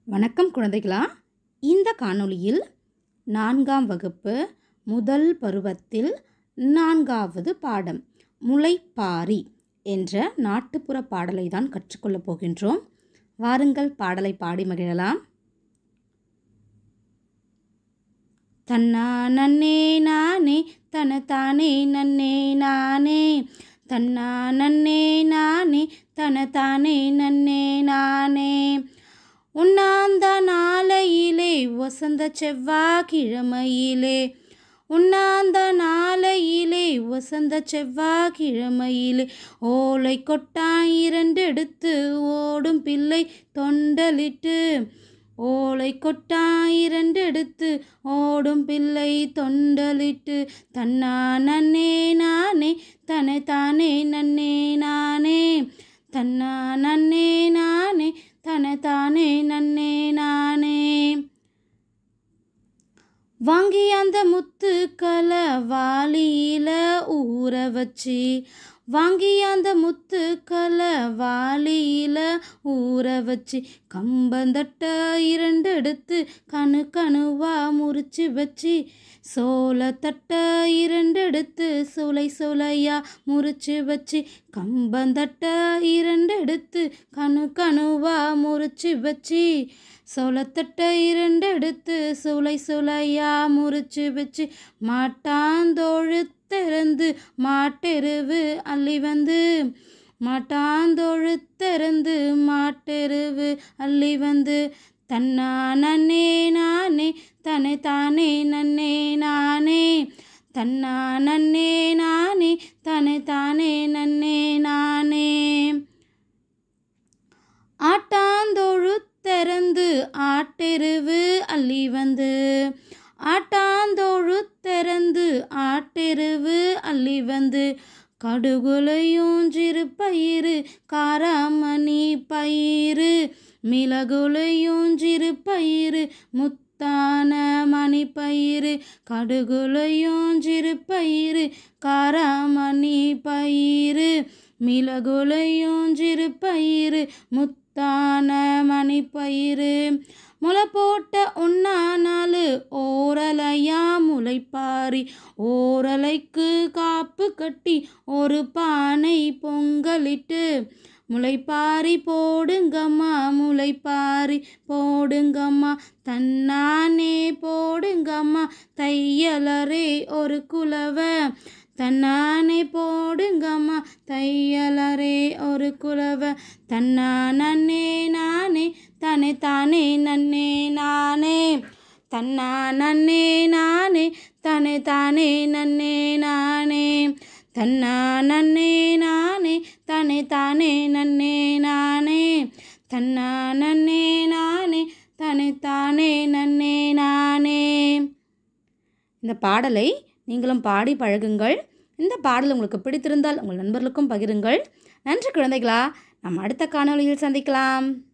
வணக்கம் குழந்தைகளா. இந்த காணொளியில் 4ஆம் வகுப்பு முதல் பருவத்தில் 4வது பாடம் முளைப்பாரி என்ற நாட்டுப்புற பாடலை தான் கற்றுக்கொள்ளப் போகின்றோம். வாருங்கள் பாடலை பாடி மகிழலாம். தன்னா நன்னே நானே தன தானே நன்னே நானே, தன்னா நன்னே நானே தன தானே நன்னே நானே. உண்ணாந்த நாளையிலே வசந்த செவ்வாய்க்கிழமையிலே, உண்ணாந்த நாளையிலே வசந்த செவ்வாய்க்கிழமையிலே, ஓலை கொட்டாய் 2 எடுத்து ஓடும் பிள்ளை தொண்டலிட்டு, ஓலை கொட்டாய் 2 எடுத்து ஓடும் பிள்ளை தொண்டலிட்டு, தன்னா நன்னே நானே தன தானே நன்னே நானே, தன்னா நன்னே நானே தன தானே நன்னே நானே. வாங்கி அந்த முத்துக்களை வாளியில ஊற வச்சு, வாங்கி அந்த முத்துக்களை வாளியில ஊற வச்சு, கம்பந்தட்ட 2 எடுத்து கணுவா முறிச்சு வச்சு, சோளத்தட்ட 2 எடுத்து சுளை சுளையா முறிச்சு வச்சு, கம்பந்தட்ட 2 எடுத்து கணுவா முறிச்சு வச்சு, சோளத்தட்ட 2 எடுத்து சுளை சுளையா முறிச்சு வச்சு, மாட்டாந்தோழு திறந்து மாட்டெருவு அள்ளி வந்து, மாட்டாந்தோழு திறந்து மாட்டெருவு அள்ளி வந்து, தன்னா நன்னே நானே தன தானே நன்னே நானே, தன்னா நன்னே நானே தன தானே நன்னே நானே. ஆட்டாந்தோழு திறந்து ஆட்டெருவு அள்ளி வந்து, ஆட்டாந்தோழு திறந்து ஆட்டெருவு அள்ளி வந்து, கடுகுலையும் சிறு பயிறு காராமணி பயிறு, மிளகுலையும் சிறு பயிறு முத்தான மணி பயிறு, கடுகுலையும் சிறு பயிறு காராமணி பயிறு, மிளகுலையும் சிறு பயிறு முத்தான மணி பயிறு, முளை போட்ட 1 ஓரலையா முளைப்பாரி, ஓரலைக்கு காப்பு கட்டி ஒரு பானை பொங்கலிட்டு, முளைப்பாரி போடுங்கம்மா முளைப்பாரி போடுங்கம்மா, தன்னானே போடுங்கம்மா தையலரே ஒரு குலவ, தன்னானே போடுங்கம்மா தையலரே ஒரு குலவ, தன்னா நன்னே நானே தன தானே நன்னே நானே, தன்னா நன்னே நானே தன தானே நன்னே நானே, தன்னா நன்னே நானே தன தானே நன்னே நானே, தன்னா நன்னே நானே தன தானே நன்னே நானே. இந்த பாடலை நீங்களும் பாடி பழகுங்கள். இந்த பாடல் உங்களுக்கு பிடித்திருந்தால் உங்கள் நண்பர்களுக்கும் பகிருங்கள். நன்றி குழந்தைகளா. நாம் அடுத்த காணொளியில் சந்திக்கலாம்.